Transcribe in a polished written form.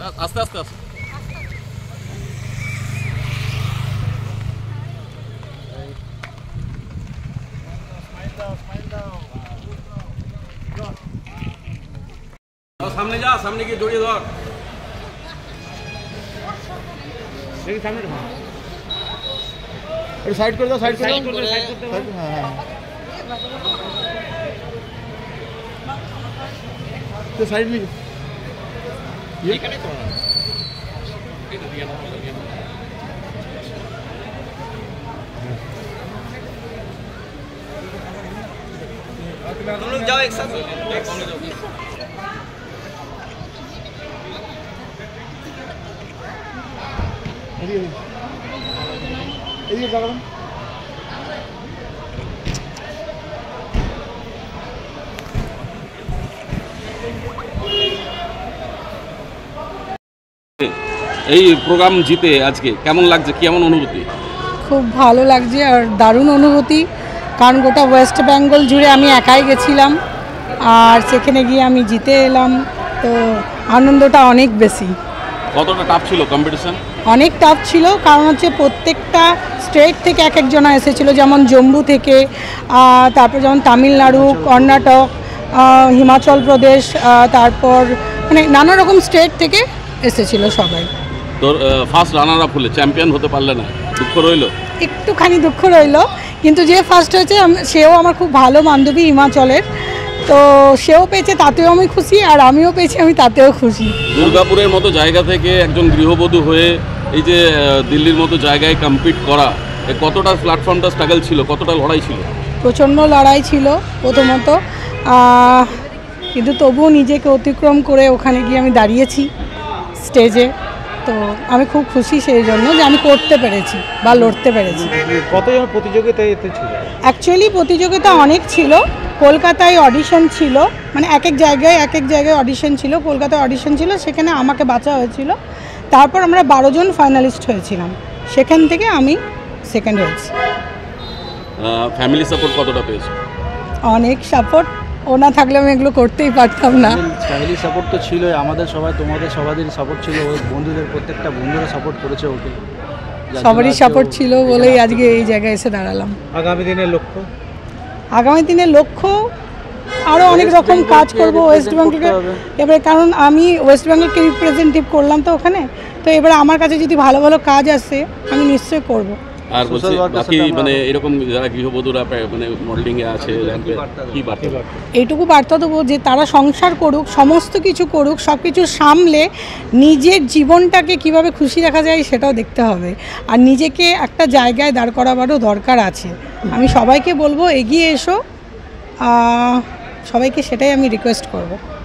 আস্তে আস্তে আস্তে। সামনে যা, সামনে গিয়ে জড়িয়ে ধর। সামনে সাইড করে দাও, সাইড করে দাও। হ্যাঁ তো সাইড নিয়ে এখানে তো जाओ एक साथ এদিকে দাঁড়ান। এই প্রোগ্রাম জিতে আজকে কেমন লাগছে, কেমন অনুভূতি? খুব ভালো লাগছে আর দারুণ অনুভূতি, কারণ গোটা ওয়েস্ট বেঙ্গল জুড়ে আমি একাই গেছিলাম আর সেখানে গিয়ে আমি জিতে এলাম, তো আনন্দটা অনেক বেশি। কতটা টাফ ছিল কম্পিটিশন? অনেক টাফ ছিল, কারণ হচ্ছে প্রত্যেকটা স্টেট থেকে এক একজনা এসেছিলো, যেমন জম্মু থেকে, তারপর যেমন তামিলনাড়ু, কর্ণাটক, হিমাচল প্রদেশ, তারপর মানে নানা রকম স্টেট থেকে এসেছিলো সবাই। তোর ফার্স্ট রানার আপ হলে, চ্যাম্পিয়ন হতে পারলে না, দুঃখ রইল? একটুখানি দুঃখ রইল, কিন্তু যে ফার্স্ট হয়েছে সেও আমার খুব ভালো বান্ধবী হিমাচলের, তো সেও পেয়েছে তাতেও আমি খুশি, আর আমিও পেয়েছি আমি তাতেও খুশি। দুর্গাপুরের মতো জায়গা থেকে একজন গৃহবধূ হয়ে এই যে দিল্লির মতো জায়গায় কম্পিট করা, কতটা প্ল্যাটফর্মটা স্ট্রাগল ছিল, কতটা লড়াই ছিল? প্রচণ্ড লড়াই ছিল প্রথমত, কিন্তু তবুও নিজেকে অতিক্রম করে ওখানে গিয়ে আমি দাঁড়িয়েছি স্টেজে, তো আমি খুব খুশি সেই জন্য যে আমি করতে পেরেছি বা লড়তে পেরেছি। কতজন প্রতিযোগিতায় এতে ছিল? অ্যাকচুয়ালি প্রতিযোগিতা অনেক ছিল, কলকাতায় অডিশন ছিল, মানে এক এক জায়গায় অডিশন ছিল। কলকাতায় অডিশন ছিল, সেখানে আমাকে বাছা হয়েছিল, তারপর আমরা 12 জন ফাইনালিস্ট হয়েছিলাম, সেখান থেকে আমি সেকেন্ড হয়েছি। ফ্যামিলি সাপোর্ট কতটা পেয়েছো? অনেক সাপোর্ট, ও না থাকলে আমি এগুলো করতেই পারতাম না। ফ্যামিলি সাপোর্ট তো ছিলই, আমাদের সবাই, তোমাদের সবাইদের সাপোর্ট ছিল, ওর বন্ধুদের প্রত্যেকটা বন্ধুরা সাপোর্ট করেছে ওকে, সবারই সাপোর্ট ছিল বলেই আজকে এই জায়গায় এসে দাঁড়ালাম। আগামী দিনের লক্ষ্য? আগামী দিনের লক্ষ্য আরও অনেক রকম কাজ করব ওয়েস্ট বেঙ্গলকে, এবারে কারণ আমি ওয়েস্ট বেঙ্গলকে রিপ্রেজেন্টেটিভ করলাম তো ওখানে, তো এবারে আমার কাছে যদি ভালো ভালো কাজ আসে আমি নিশ্চয়ই করব। আর বলছি বাকি মানে এরকম যারা গৃহবধূরা মানে মডেলিংয়ে আছে, কি বার্তা? এইটুকু বার্তা দেবো যে তারা সংসার করুক, সমস্ত কিছু করুক, সব কিছু সামলে নিজের জীবনটাকে কিভাবে খুশি রাখা যায় সেটাও দেখতে হবে, আর নিজেকে একটা জায়গায় দাঁড় করাবারও দরকার আছে। আমি সবাইকে বলবো এগিয়ে এসো, সবাইকে সেটাই আমি রিকোয়েস্ট করব।